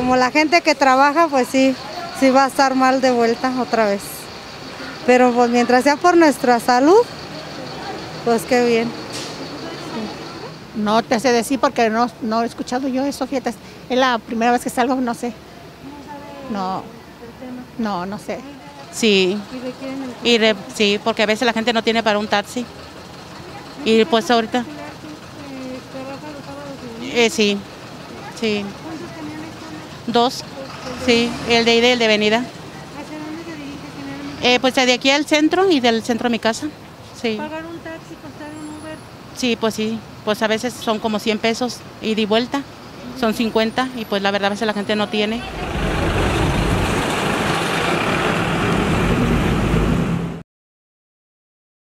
como la gente que trabaja, pues sí, sí va a estar mal de vuelta otra vez. Pero pues mientras sea por nuestra salud, pues qué bien. No te sé decir porque no he escuchado yo eso, fíjate, es la primera vez que salgo, no sé. No, no sé. Sí, sí, porque a veces la gente no tiene para un taxi. Y pues ahorita, sí, sí. Dos, sí, el de ida y el de venida. ¿Hacia dónde se dirige generalmente? Pues de aquí al centro y del centro a mi casa, sí. ¿Pagar un taxi, costar un Uber? Sí, pues a veces son como 100 pesos ida y vuelta, son 50 y pues la verdad a veces la gente no tiene.